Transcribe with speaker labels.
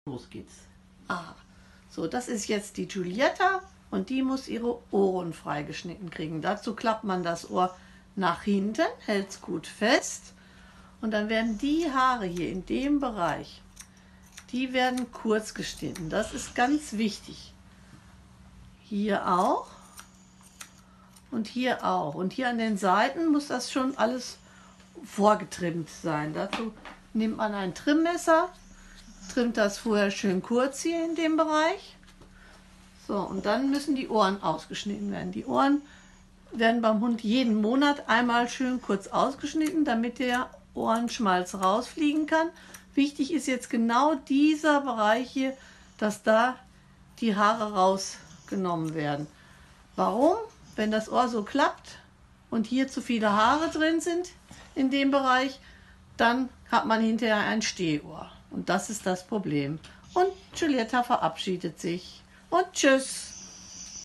Speaker 1: Los geht's.
Speaker 2: Aha. So, das ist jetzt die Giulietta und die muss ihre Ohren freigeschnitten kriegen. Dazu klappt man das Ohr nach hinten, hält es gut fest und dann werden die Haare hier in dem Bereich, die werden kurz geschnitten. Das ist ganz wichtig. Hier auch und hier auch. Und hier an den Seiten muss das schon alles vorgetrimmt sein. Dazu nimmt man ein Trimmmesser, trimmt das vorher schön kurz hier in dem Bereich. So, und dann müssen die Ohren ausgeschnitten werden. Die Ohren werden beim Hund jeden Monat einmal schön kurz ausgeschnitten, damit der Ohrenschmalz rausfliegen kann. Wichtig ist jetzt genau dieser Bereich hier, dass da die Haare rausgenommen werden. Warum? Wenn das Ohr so klappt und hier zu viele Haare drin sind in dem Bereich, dann hat man hinterher ein Stehohr. Und das ist das Problem. Und Giulietta verabschiedet sich. Und tschüss.